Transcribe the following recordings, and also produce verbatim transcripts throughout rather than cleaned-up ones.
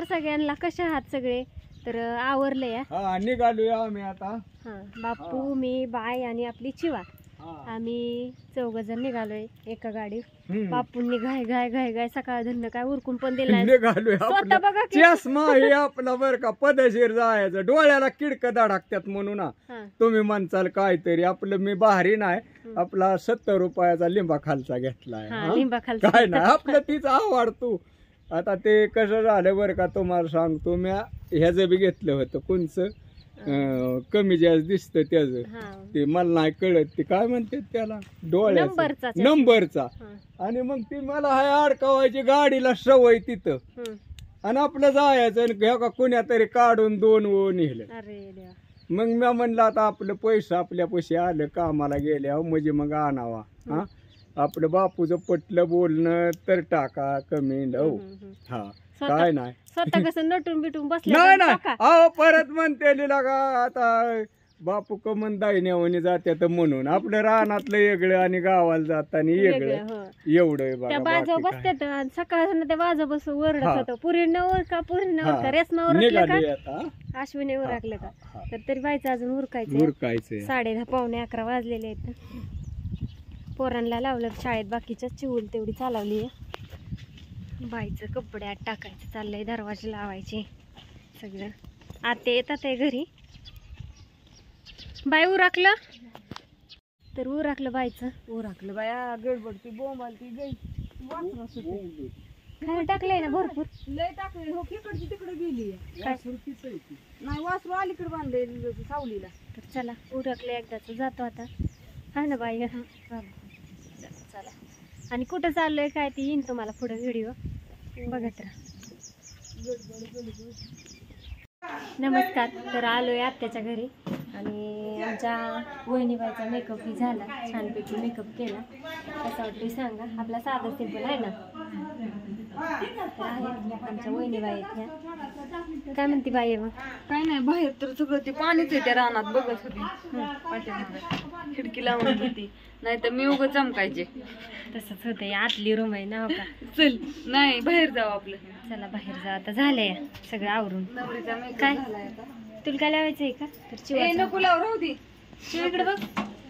नमस्कार सगळ्यांना, कशा आहात सगळे? तर आवरले हा निघालूया आम्ही आता. हा बापू मी बाय आणि आपली चिवा आम्ही चौघ जण निघालोय एका गाडीवर. बापूंनी घाय घाय घाय घाय सकाळ धन्न काय उरकून पण दिला निघालोय. स्वतः बघा की चष्मा हे आपला बर का पदशीर जायचं, डोळ्याला किडक दाडाकत्यात म्हणून तुम्ही म्हणचाल काहीतरी. आपलं मी भारी नाही, आपला सत्तर रुपयाचा लिंबा खालचा घेतलाय. लिंबा खालचा काय नाही आपलं तीच आवडतो. आता ते कसं झालं बरं का तुम्हाला सांगतो, मी ह्याचं बी घेतलं होतं कोणचं कमी जास्त दिसत त्याच, ते मला नाही कळत ते काय म्हणतात त्याला, डोळ्याचा नंबरचा. आणि मग ती मला हाय अडकावायची गाडीला सवय तिथं, आणि आपलं जायचं घ्या का कुण्या तरी काढून दोन ओ नेलं. मग मी म्हणलं आता आपलं पैसा आपल्या पैसे आलं कामाला गेल्या म्हणजे मग आणावा. हा आपलं बापूचं पटलं बोलणं तर टाका कमी लव. हा काय नाही स्वतः कसं नटून बिटून बसलं नाही नाही अहो परत म्हणते का आता बापू कमन दायन्यावणी जात्यात म्हणून आपलं रानातलं वेगळं आणि गावाला जाताना वेगळं एवढं. त्या बाजू बसतात आणि सकाळ त्या बाजू बस ओरडत होतं पुरी नवर का पुरी नवर का रेसमावर अश्विनी उरकलं का, तर तरी बायचं अजून उरकायचं उरकायचं. साडे दहा पावणे अकरा वाजलेले आहेत. पोरांना लावलं शाळेत, बाकीच्या चिवूल तेवढी चालवली आहे. बाईचं कपड्यात टाकायचं चाललंय, दरवाजे लावायचे सगळं. आते येतात आहे घरी. बाई उराकलं तर उराकलं बाईचं उराकलं बाया गडबडती बोंबालती गाई खायला टाकलंय ना भरपूर लय टाकले. हो तिकडची तिकडे गेली नाही, वासरू अलीकडे बांधले सावलीला. तर चला उरकलं एकदाच जातो आता. हा ना बाई. चला आणि कुठं चाललोय काय ते येईन तुम्हाला पुढे व्हिडिओ बघत राहा. नमस्कार. तर आलोय आत्याच्या घरी आणि आमच्या वहिनीबाईचा मेकअप ही झाला, छानपैकी मेकअप केला. कसं वाटतं सांगा, आपला साधा सिंपल आहे ना. आमच्या वहिनीबाई आहेत ह्या. काय म्हणते बाई मग? काय नाही, बाहेर तर सगळं ते पाणीच येते रानात बघत होती, खिडकी लावून होती, नाही तर मी उगं चमकायचे. तसंच होतं, आतली रूम आहे ना. हो का, चल नाही बाहेर जाऊ आपलं. चला बाहेर जा. आता झालंय सगळं आवरून. काय तुला काय लावायचंय का? तर चिवा नको लावू, राहू दे. चिवाकडे बघ,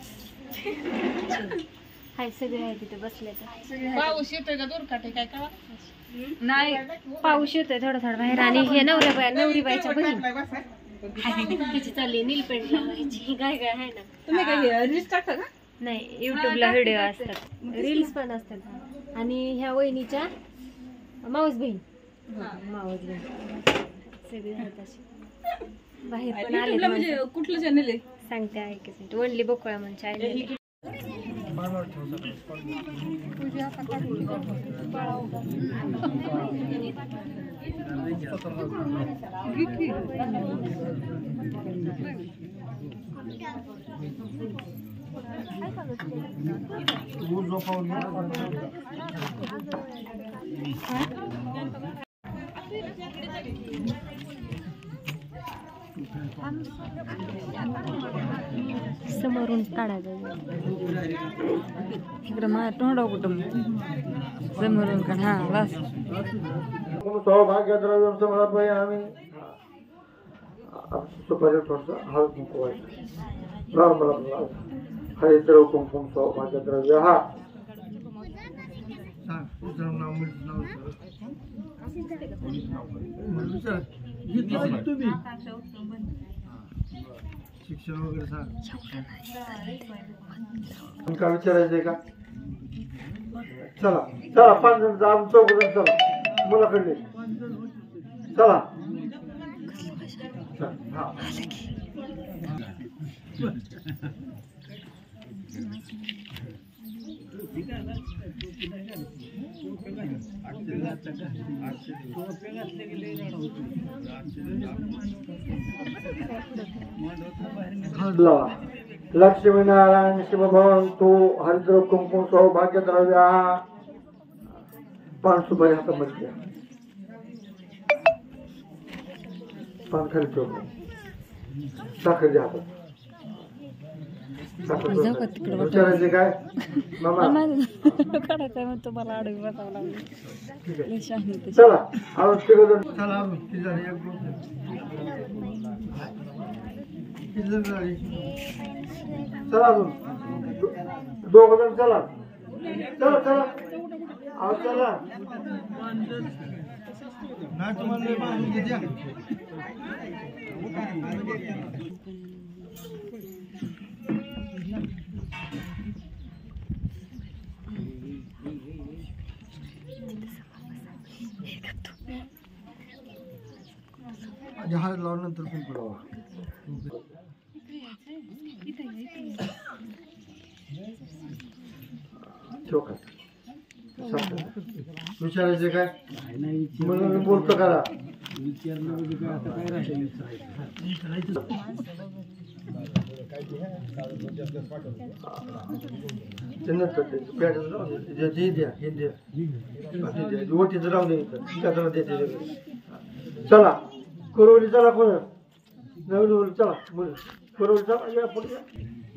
हाय सगळे आहे तिथे बसले. तर पाऊस येतोय का दूर काटे काय का नाही, पाऊस येतोय थोडा थोडा बाहेर. आणि हे नवऱ्या बाय नवरी बाईच्या बहीण तिची चालली नील पेंट लावायची काय काय आहे ना. तुम्ही काय रील्स टाकता का? नाही, युट्यूबला व्हिडिओ असतात, रील्स पण असतात. आणि ह्या वहिनीच्या माऊस बहीण माऊस बहीण सगळी आहेत अशी. बाहेर पण आले म्हणजे कुठलं चॅनल आहे सांगते ऐकत. वनली बोकळा म्हणून चॅनल. समोरून काढायचं इकडे माझ्या तोंडा कुटुंब समोरून काढ. हा बस. सौभाग्य द्रव्य समर्पयामि. सुपारी थोडंसं हळद कुंकू व्हायचं नॉर्मल आपला हरिद्रव कुंकुम सौभाग्य द्रव्य. हा शिक्षण वगैरे सांग काय विचारायचंय का? चला चला पाच जण जा, चौघ जण चला मुलाकडे चला. हा लक्ष्मी नारायण शिव भवंतु. हरिद्र कुंकुम सौभाग्य द्रव्य. पान सुपारी हातामध्ये घ्या, पान खाली ठेवू, साखर द्या हातात. विचारायचे काय मामा काढायचं म्हणतो मला आडवी बसावं लागलं. ठीक आहे शाही ते. चला अजून तिघ जण चला अजून किती झाले एक दोन किती जण झाली चला अजून दोघ जण चला चला चला अहो चला नाही तुम्हाला मागून घे द्या. जहाज लावून नंतर कुंकू लावा. ठेव का? विचारायचे काय म्हणून बोलतो करा. ओटीच राहू दे. चला कुरवली चला कोण नवीन चला कुरवली चला या पुढे या.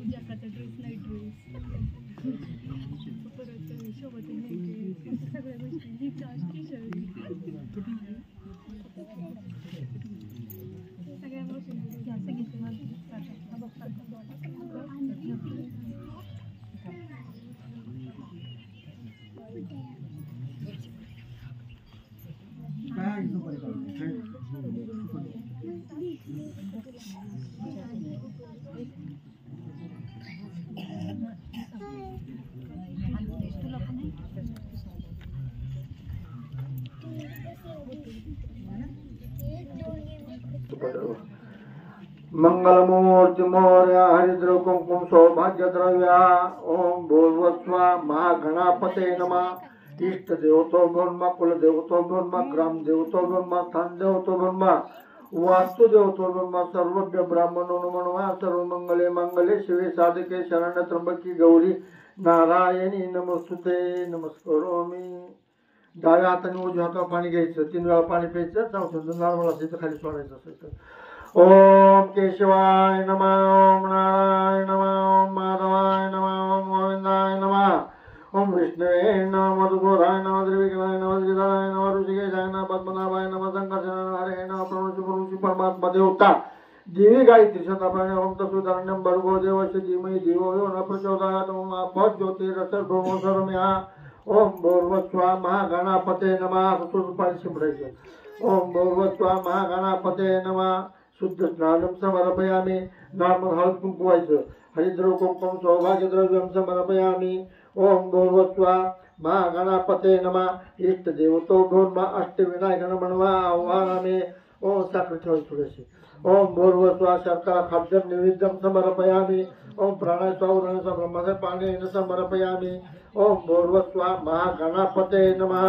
मंगलमूर्ति मोर्या हरिद्र कुंकुम सौभाग्य द्रव्या ओम भूर्वस्वा महागणापते नमः. इष्ट देवतो ब्रह्मा कुल देवतो ब्रह्मा ग्राम देवतो ब्रह्मा स्थान देवतो ब्रह्मा वास्तु देवतो ब्रह्मा सर्वज्ञ ब्राह्मणो नमः. सर्व मंगले मंगले शिवे साधके शरण्य त्र्यंबकी गौरी नारायणी नमस्तुते नमस्करोमि. डाव्या हाताने उजव्या हातावर पाणी घ्यायचं तीन वेळा पाणी प्यायचं चौथ्यांदा नॉर्मल असेल तर खाली सोडायचं असेल तर. ओम केशवाय नमः ओम नारायण नमः ओम माधवाय नमः ओम गोविंदाय नमः ओम विष्णुवे नमः मधुघोराय नमः त्रिविक्रमाय नमः श्रीधराय नमः ऋषिकेशाय नमः पद्मनाभाय नमः संकर्षणाय नमः हरे नमः प्रणुषी परमात्मा देवता देवी गायत्री शताप्राणे ओम तत्सुधारण्यं भर्गो देवस्य धीमहि धियो यो न प्रचोदयात् ओम आपद् ज्योतिरसर्वो सर्वमया. ओम भूर्भुवस्सुवः महागणापते नमः. सुतून पाणी शिंपडायचं. ओम भूर्भुवस्सुवः महागणापते नमः. शुद्ध स्नानं समर्पयामि. नॉर्मल हळद कुंकू व्हायचं. हरिद्र कुंकुम सौभाग्य द्रव्यं समर्पयामि. ओम भूर्भुवस्सुवः महागणापते नमः. इष्ट देवतो ब्रह्मा अष्टविनायक नमः आह्वानामि. ओम साखर ठेवायची थोडीशी. ओम भूर्भुवस्सुवः शर्करा खाद्यं नैवेद्यं समर्पयामि. ओम प्राणाय स्वावरणस्य ब्रह्मस्य पानेन समर्पयामि. ओम भूर्भुवस्सुवः महागणापते नमः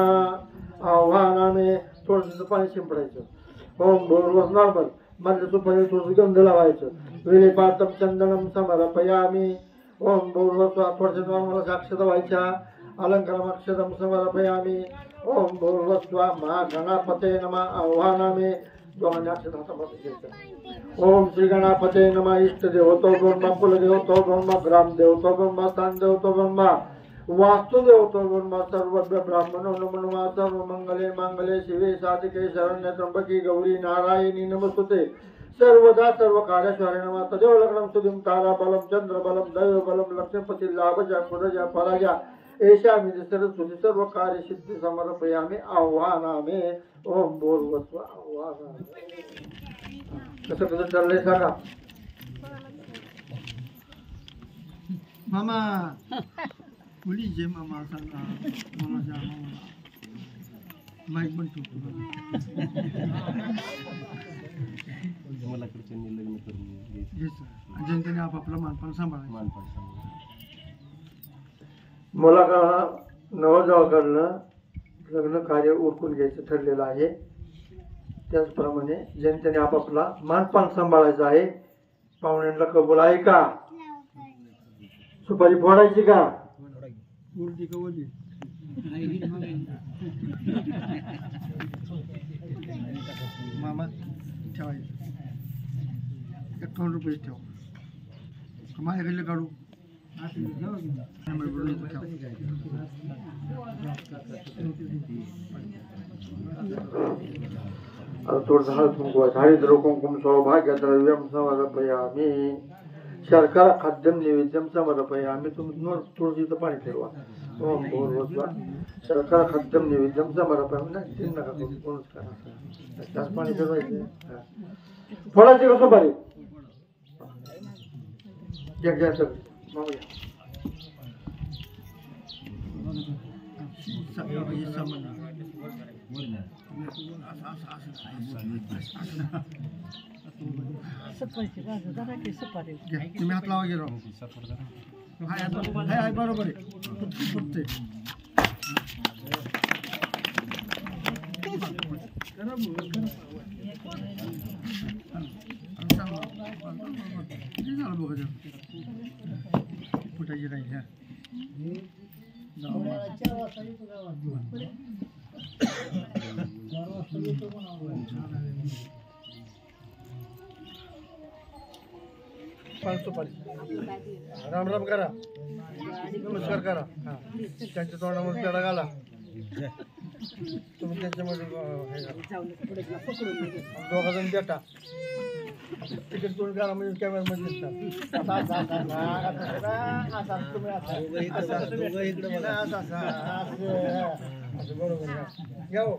आह्वानामि. थोडंसं पाणी शिंपडायचं. ओम भूर्भुवस्सुवः नॉर्मल मधलं सुपारी थोडंसं गंध लावायचं. विलेपातम चंदनम समर्पयामि. ओम भूर्भुवस्सुवः थोडंसं नॉर्मल अक्षता व्हायच्या. अलंकारम अक्षतम समर्पयामि. ओम भूर्भुवस्सुवः महागणापते नमः आह्वानामि. दोघांनी अक्षत हातामध्ये घ्यायचं. ओम श्री गणापते नमः. इष्ट देवतो ब्रह्मा कुल देवतो ब्रह्मा ग्राम देवतो ब्रह्मा स्थान देवतो ब्रह्मा वास्तु देवतो ब्रह्मा सर्वज्ञ ब्राह्मणो नमः. सर्व मंगले मंगले शिवे साधिके शरण्य त्र्यंबकी गौरी नारायणी नमस्तुते. सर्वदा सर्व कार्याश्वरे नमः. तदेव लग्नं सुधिं तारा बलं चंद्र बलं दैव बलं लक्ष्मीपति लाभजा कुरजा पराजा एषा विधि सरस्वती सर्व कार्य सिद्धि समर्पयामि आह्वानामि. ओम भूर्भुवस्सुवः आह्वानामि. कसं कसं चाललंय सांगा मामा. मुली जे मामा सांगा मामाच्या मामा माईक पण ठेवतो. मला कडच्यांनी लग्न करून जनतेने आपापला मानपान सांभाळायचं. मानपान मला का नवरदेवाकडनं लग्न कार्य उरकून घ्यायचं ठरलेलं आहे. त्याचप्रमाणे जनतेने आपापला मानपान सांभाळायचं आहे. पाहुण्यांना कबूल आहे का? सुपारी फोडायची का? उलटी का ओली? मामा ठेवायचं. एकावन्न रुपये ठेव. माझ्याकडले काढू. आता थोडं हळद कुंकू हरिद्र कुंकुम सौभाग्य द्रव्यम समर्पयामी शर्करा खाद्यम नैवेद्यम समर्पयामी. तुम्ही तुळशीचं पाणी ठेवा. ओम भूर्भुवः शर्करा खाद्यम नैवेद्यम समर्पयामी. नाही तीन नका करू, कोणच करा. त्याच पाणी ठेवायचं. फळाची कसं पाणी घ्या घ्या सगळं मामा घ्या. तुम्ही हात लावा गेलो बरोबर आहे. फुटायची नाही ह्या राम राम करा, नमस्कार करा. हा त्यांच्या तोंडामध्ये पेढा घाला. तुम्ही त्यांच्यामध्ये दोघा जण देता. तिकीट तोंड घाला म्हणजे कॅमेरामध्ये दिसतात. बरोबर घ्या हो.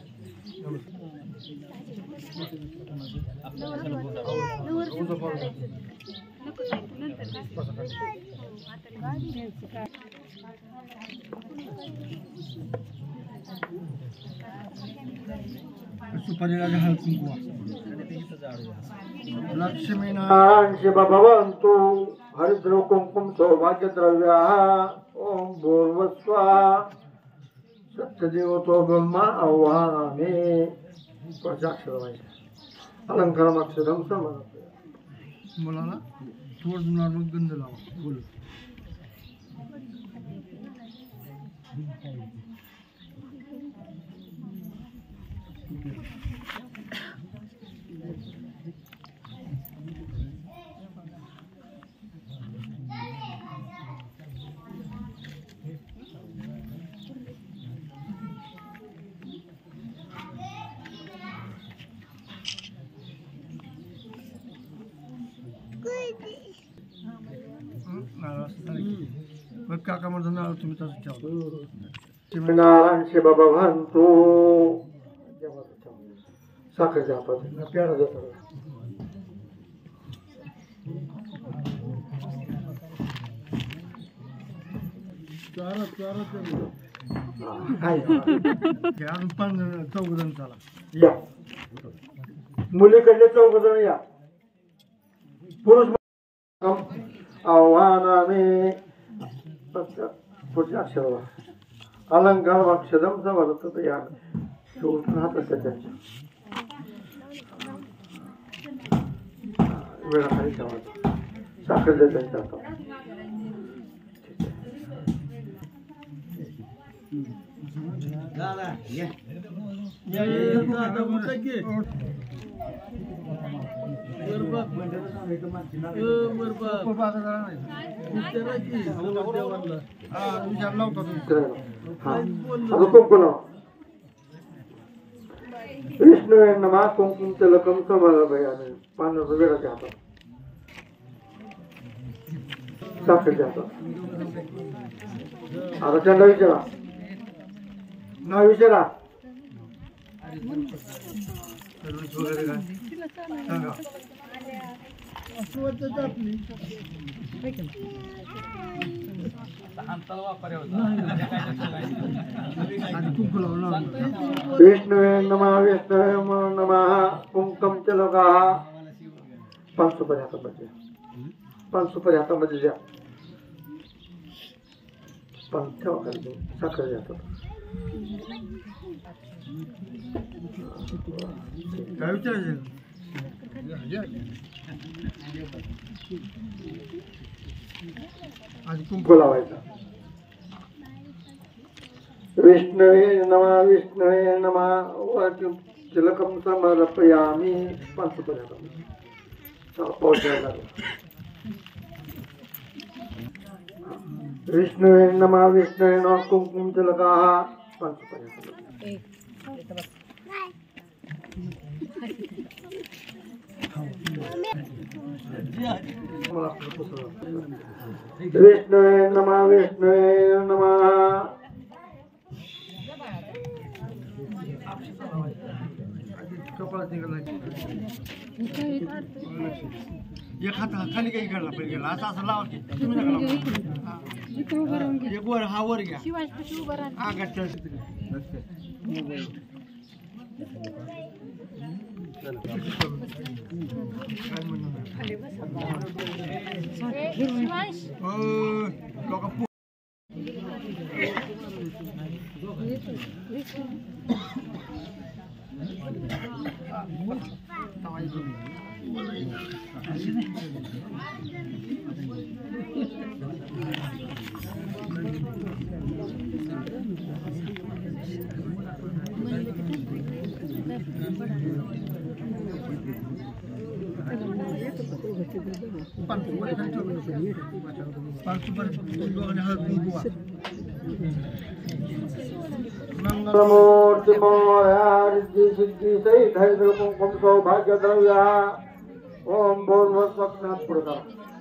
सुपारीला हळद कुंकू. लक्ष्मीनारायण शिव भवन्तु हरिद्र कुंकुम सौभाग्य द्रव्या. ओम भूर्भुवः सत्यदेवतो ब्रह्मा आवाहयामि. प्रजाक्षर व्हायचं. अलंकारम अक्षरम समर्पयामि. मुलाला थोडं नॉर्मल गंध लावा. बोल. काका माझं नाव तुम्ही तसं ठेवा. नारायण शिव भवन्तु. साखर द्या आपण प्यारा द्या सगळं. अजून पण चौघ जण चाला या. मुलीकडले चौघ जण या. पुरुष आव्हानाने पुढच्या अक्षर अलंकार अक्षरम समर्थ या. हात असतात त्यांच्या वेळा खाली ठेवायचा. साखर द्या त्यांच्या हातात. विष्णू नमा कुंकुम तिलकम समर्पयामि. पाण्याचा वेळाच्या हातात साखर द्या. आता त्यांना विचारा, नाव विचारा. वगैरे काय सांगा. विष्णुवे नमः विष्णुवे नमः. कुंकम तिलका. पाच सुपारी हातामध्ये. पाच सुपारी हातामध्ये द्या. पाच ठेवा खाली. साखर द्या. काय विचारायचं. आधी कुंकू लावायचा. विष्णुवे नमः विष्णुवे नमः. तिलकम समर्पयामि. पाच सुपारी पाऊस यायला लागला. विष्णुवे नमः विष्णुवे नमः कुंकुम तिलकाः पंचपर्यंत विष्णुवे नमः विष्णुवे नमः एक हात खाली काही काढला पहिले गेला असं असं लावा की तुम्ही नका लावू. एक वर हा वर घ्या हा गच्चा मंगलमूर्ति मोर्यारिद्धि सिद्धि सहित हरिद्र कुंकुम सौभाग्य द्रव्य ओम भूर्भुवस्वप्नात् पुरता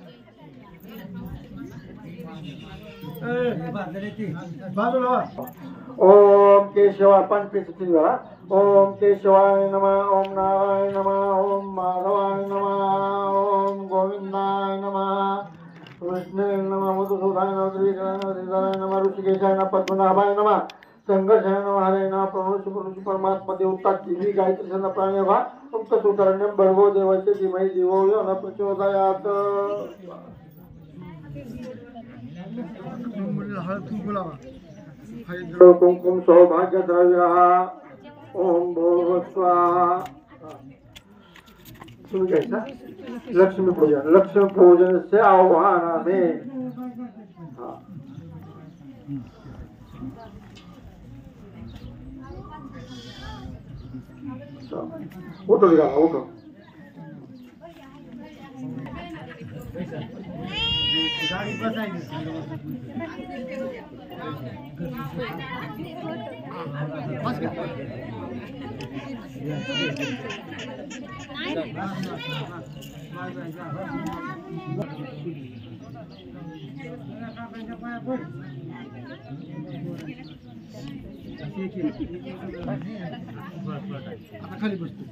ओम केशवाय पंचपीठ तीन वेळा ओम केशवाय नमः ओम नारायण नमः ओम माधवाय नमः ओम गोविंदाय नमः विष्णुवे नमः मधुसूदनाय नमः त्रिविक्रमाय नमः श्रीधराय नमः ऋषिकेशाय नमः पद्मनाभाय नमः संघर्षाय नमः हरे नमः प्रणुष प्रणुष परमात्मा देवता की गायत्री छंद प्राणेवा उक्त सूत्रण्यम भर्गो देवस्य धीमहि दिवो यो न प्रचोदयात् हरिद्र कुंकुम सौभाग्य द्रव्य ओम भूर्भुवस्वाहा तुम्ही घ्यायचा लक्ष्मी पूजन लक्ष्मी पूजन से आह्वान में उठो निघा उठो गाडी खाली बसतो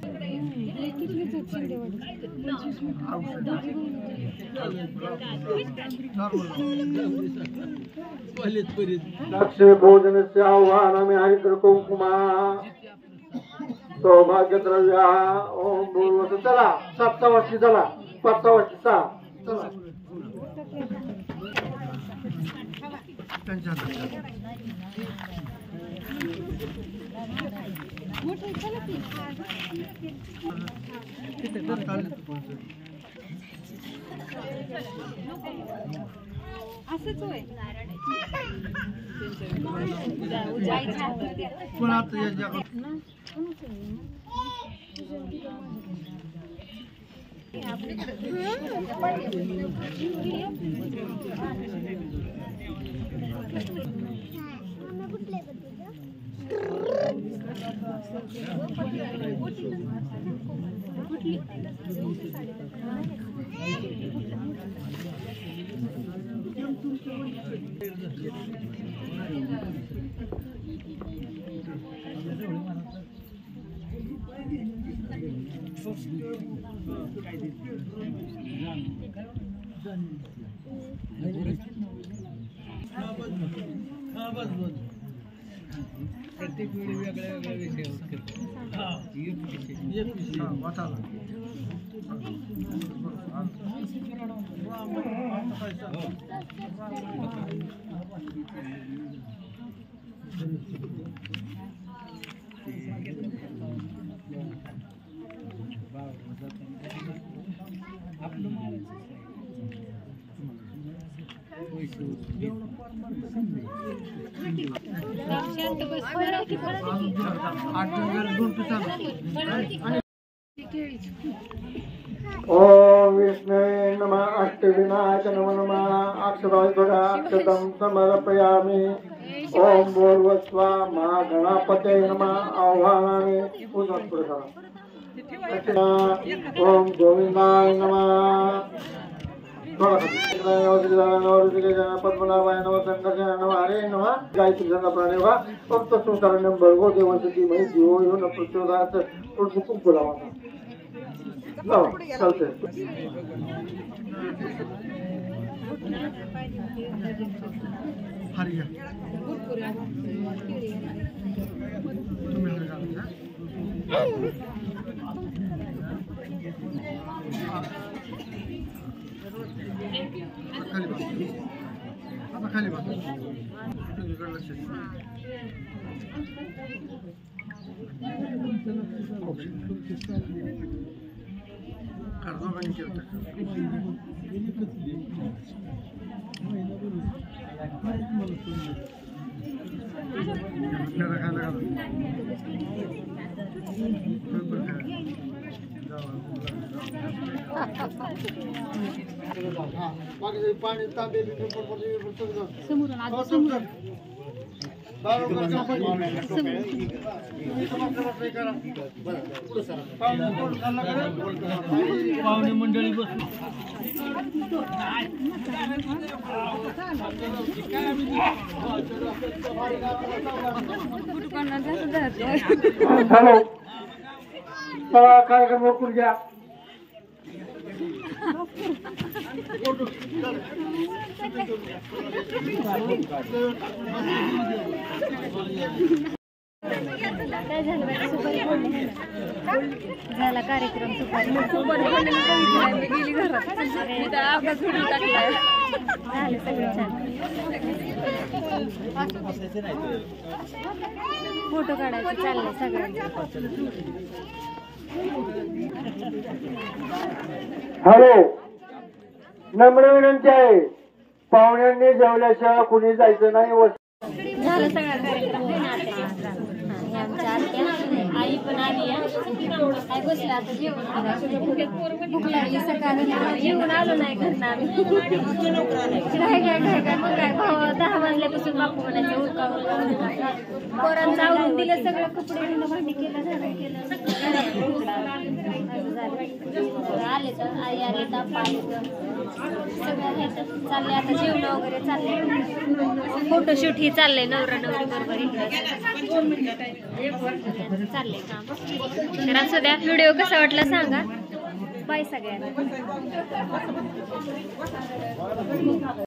लक्ष्मी भोजन से आह्वान में हरिद्र कुंकुमा सौभाग्य द्रव्य ओम भूर्भुवस्वाहा चला सातचा वर्षी चला पाचचा वर्षी सहा चला असंच होय प्रत्येक वेळी वेगळ्या वेगळ्या विषयावर ओम विष्णुवे नमः अष्टविनायक नमो नमः अक्षराय अक्षतं समर्पयामि ओम भूर्भुवस्सुः महागणापतये नमः आह्वानामि पुनः पुनः ओम गोविंदाय नमः पद्मनाभाय नमः शंकराय नमः हरे नमः गायत्री प्रणेवा भक्त सुशरणं भर्गो देवस्य धीमहि धियो यो न प्रचोदयात् थोडंसं कुंकू लावा लावा चालतंय हरिया तुम्ही हरिया खाली बस आता खाली बस कर्जोबानी केलं पाणी तांबे पाहुणे मंडळी बस हॅलो कार्यक्रम ओळखून घ्या काय झालं बाई? सुपारी फोडली नाही ना? झाला कार्यक्रम सुपारी सुपारी फोडली मी गेली घरात झालं सगळं छान फोटो काढायचं चाललंय सगळ्यांचं हॅलो नम्र विनंती आहे पाहुण्यांनी जेवल्याशिवाय कुणी जायचं नाही व झालं सगळा कार्यक्रम आमच्या आत्या आई पण आली आहे काय बसलं आता जेवण भूक लागली सकाळी जेवण आलो नाही घरनं आम्ही काय काय काय काय मग काय भाऊ दहा वाजल्यापासून बापू म्हणायचं उरका उरका पोरांचं आवरून दिलं सगळं कपडे धुणं भांडी केलं झालं केलं आले तर आई आले तर आप्पा आले तर सगळं हे तर चाललंय आता जेवण वगैरे चाललंय फोटोशूट ही चाललंय नवरा नवरी बरोबर चाललंय काम तर असं द्या व्हिडिओ कसा वाटला सांगा बाय सगळ्यांना